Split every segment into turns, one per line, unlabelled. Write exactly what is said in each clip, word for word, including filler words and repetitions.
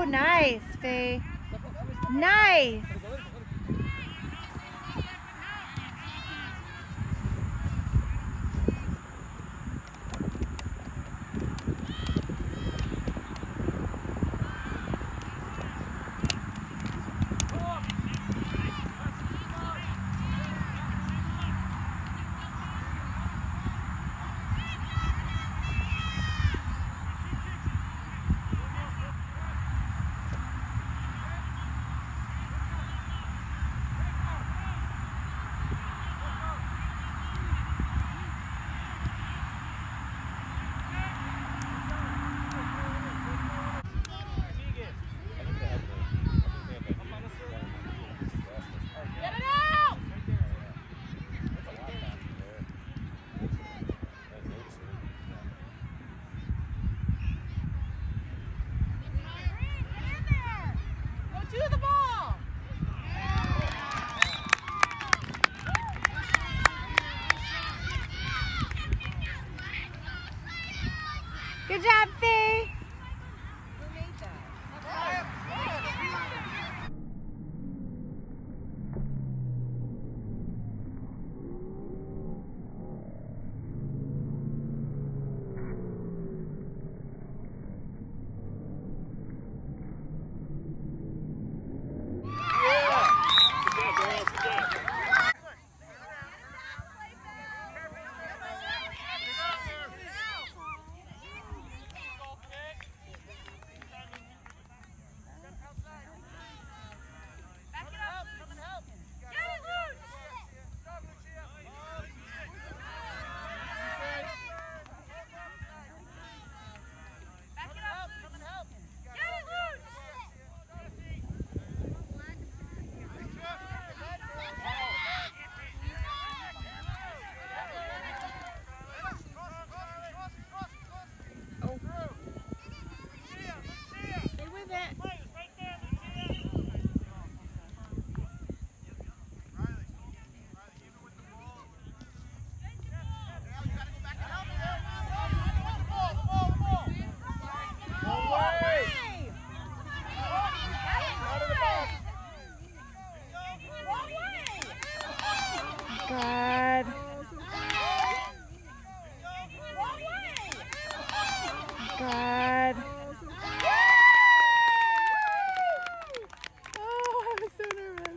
nice, Faye. Nice. Good job, Faye.
Who made that?
God. God. Oh, I was so nervous.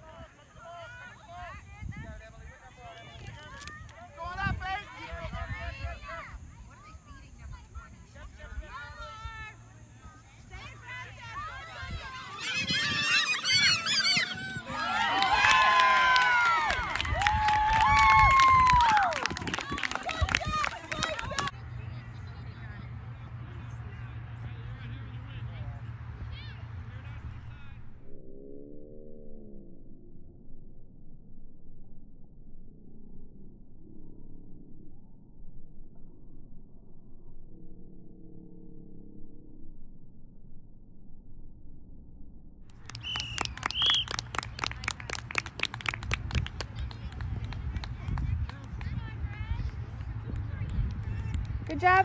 Good job.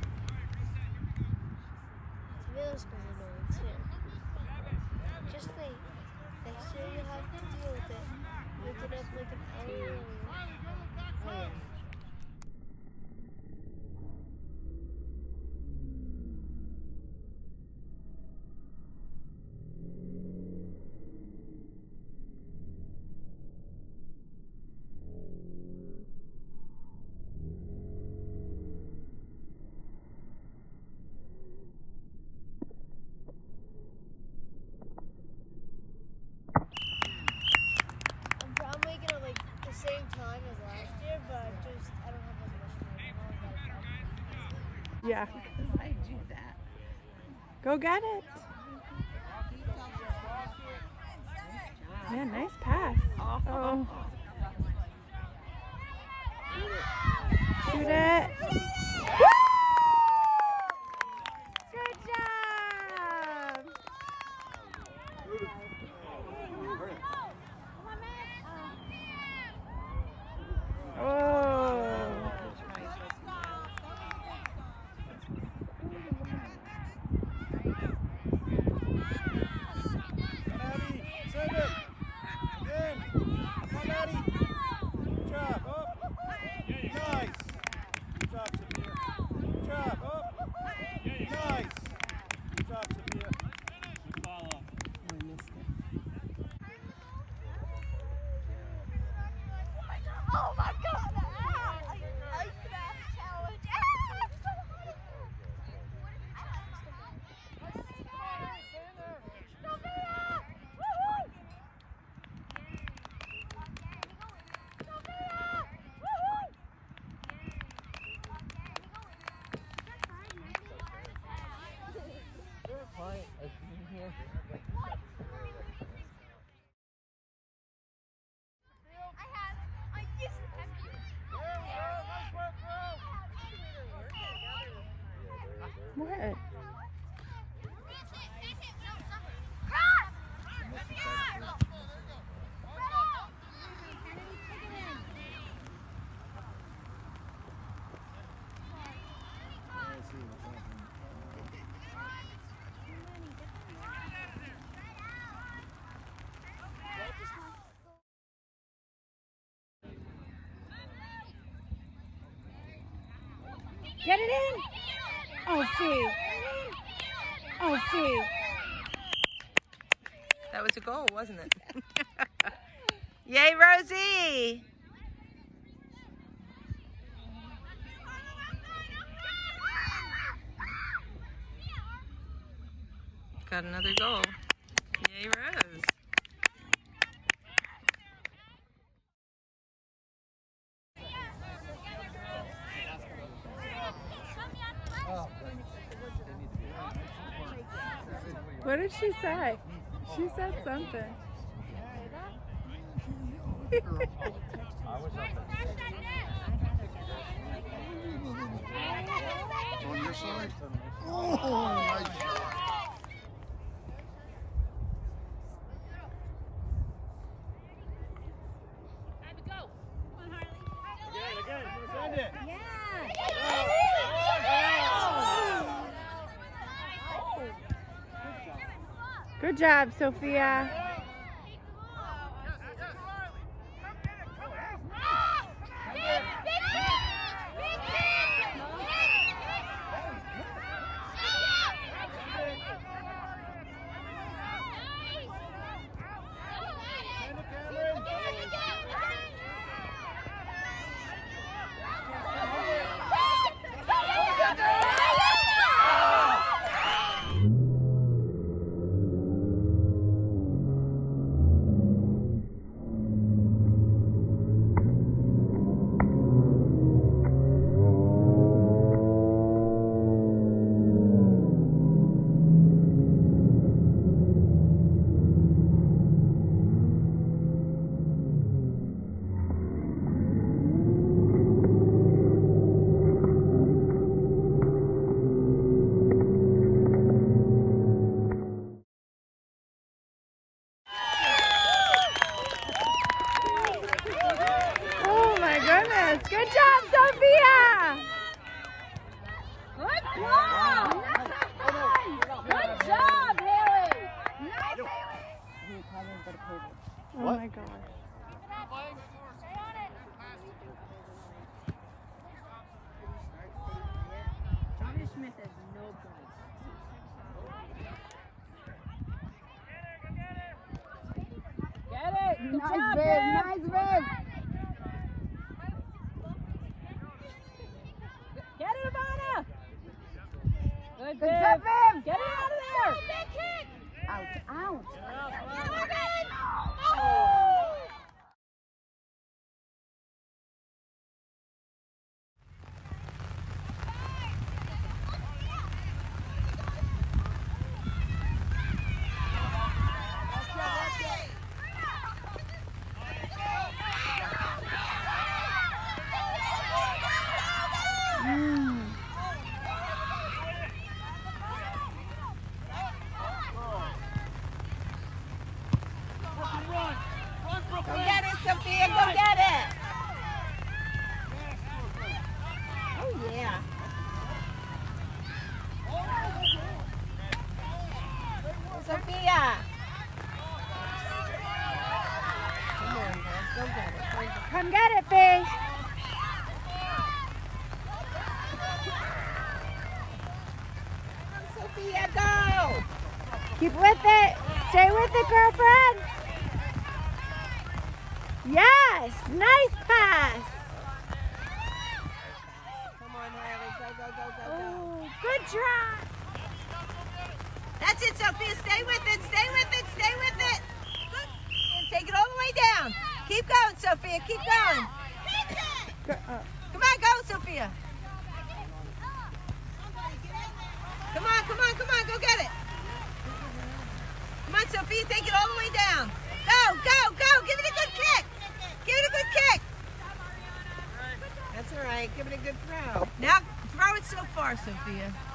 Will's gonna know too. Just wait. Next year you'll have to deal with it. Look it up like an hour earlier. Oh yeah. Same time as last year, but just I don't have as much time.
Yeah.
Because I do that.
Go get it. Man, nice pass. Oh. Shoot it. Woo! Good job. Oh. What? Get it in! Oh, Fee! Oh, Fee!
That was a goal, wasn't it? Yay, Rosie! Got another goal. Yay, Rose.
What did she say? She said something.
On your side? Oh, nice shot.
Good job, Sophia. Good job, Sophia!
Good ball! Nice! Good job, Haley! Nice, Haley!
Oh my gosh.
Johnny Smith has no points. Get it! Good
Nice,
job,
Viv!
Viv.
Nice, Viv!
Get it, Ivana! Good,
Good job, Viv!
Get it out of there!
Out, out! Go get it, Sophia! Go get it! Oh, yeah. Sophia! Come on, girls. Go get it. Go get it.
Come get it, Faye.
Sophia, go!
Keep with it. Stay with it, girlfriend. Yes, nice pass.
Come on, Harry. Go, go, go, go, go.
Oh, good try.
That's it, Sophia. Stay with it. Stay with it. Stay with it. Good. Take it all the way down. Keep going, Sophia. Keep going.
Go, uh,
Come on, go, Sophia. Come on, come on, come on. Go get it. take it all the way down. Go, go, go. Give it a good kick. Give it a good kick. That's all right. Give it a good throw. Now throw it so far, Sophia.